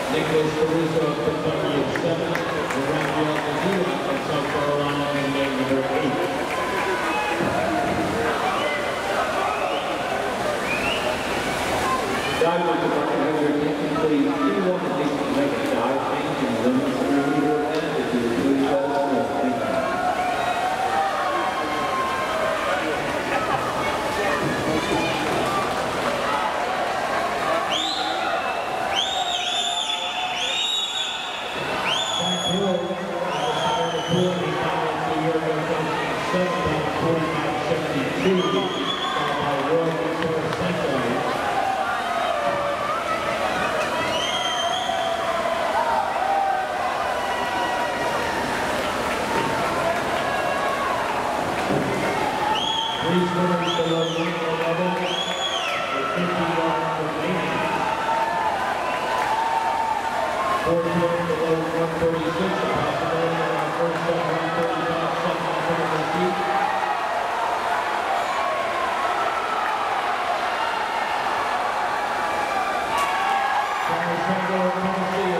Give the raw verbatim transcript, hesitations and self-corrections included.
Nicholas Caruso of Kentucky at seven. Lorenzo Medina of South Carolina in game number eight. Dive marker marker, have your attention please. Anyone that needs to make a dive change in the limits of your leader event, if you would please let us know. Thank you. Please notice below one level with fifty yards remaining. fourteen below one thirty-six, a possibility of our first ever one thirty-five second critical feet. From the Central Tennessee.